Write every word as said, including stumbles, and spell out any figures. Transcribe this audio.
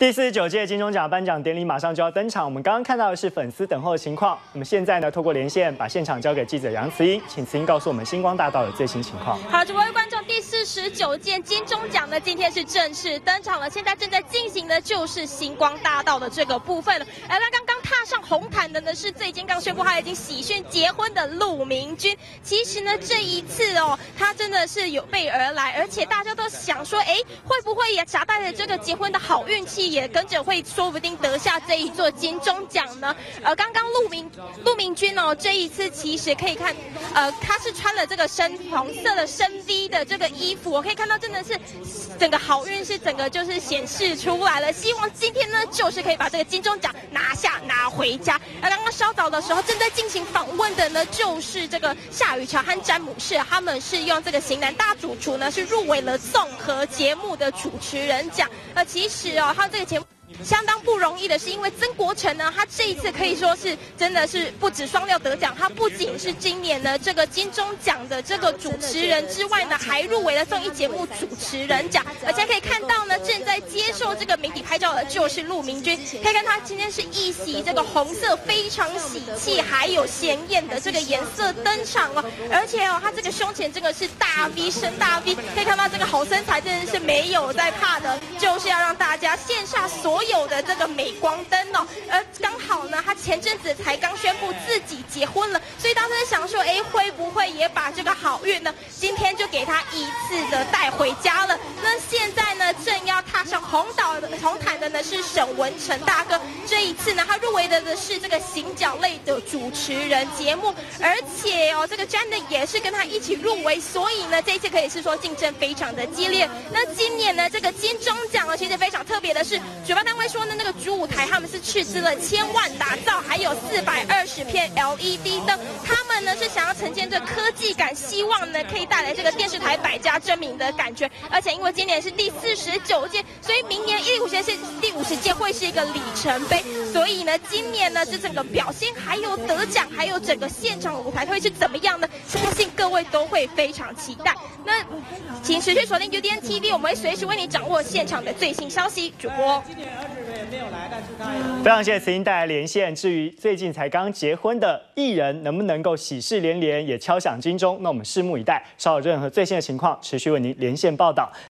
第四十九届金钟奖颁奖典礼马上就要登场，我们刚刚看到的是粉丝等候的情况。那么现在呢，透过连线把现场交给记者杨慈英，请慈英告诉我们星光大道的最新情况。 好，各位观众，第四十九届金钟奖呢，今天是正式登场了。现在正在进行的就是星光大道的这个部分了。而那刚刚踏上红毯的呢，是最近刚宣布他已经喜讯结婚的陆明君。其实呢，这一次哦，他真的是有备而来，而且大家都想说，哎，会不会也夹带着这个结婚的好运气？也跟着会说不定得下这一座金钟奖呢。呃，刚刚陆明陆明君哦，这一次其实可以看，呃，他是穿了这个深黄色的深 V 的这个衣服，我可以看到真的是整个好运是整个就是显示出来了。希望今天呢，就是可以把这个金钟奖拿下拿回家。而刚刚稍早的时候正在进行访问的呢，就是这个夏雨乔和詹姆士，他们是用这个型男大主厨呢，是入围了综合节目的主持人奖。呃，其实哦，他这个节目相当不容易的是，因为曾国城呢，他这一次可以说是真的是不止双料得奖，他不仅是今年呢这个金钟奖的这个主持人之外呢，还入围了综艺节目主持人奖。而且可以看到呢，正在接受这个媒体拍照的就是陆明君，可以看他今天是一袭这个红色非常喜气还有鲜艳的这个颜色登场哦，而且哦，他这个胸前这个是大 V 深大 V， 可以看到这个好身材真的是没有在怕的，就是要让大家羡煞所有的这个镁光灯哦。而刚好呢，他前阵子才刚宣布自己结婚了，所以当时想说，哎，会不会也把这个好运呢，今天就给他一次的带回家了？那现在呢，正要踏上红岛的红毯的呢是沈文成大哥，这一次呢，他入围的的是这个行脚类的主持人节目，而且哦，这个 Janet 也是跟他一起入围，所以呢，这一次可以是说竞争非常的激烈。那今年呢，这个金钟奖呢，其实非常特别的是，主办单位说呢，那个主舞台他们是斥资了千万打造，还有四百二十片 L E D 灯，他们呢是想要呈现这科技感，希望呢可以带来这个电视台百家争鸣的感觉。而且因为今年是第四十九届，所以明年第五十届第五十届会是一个里程碑。所以呢，今年呢这整个表现，还有得奖，还有整个现场舞台会是怎么样呢？相信各位都会非常期待。那请持续锁定 U D N T V， 我们会随时为你掌握现场的最新消息。主播。 非常谢谢慈英带来连线。至于最近才刚结婚的艺人能不能够喜事连连，也敲响金钟，那我们拭目以待。稍有任何最新的情况，持续为您连线报道。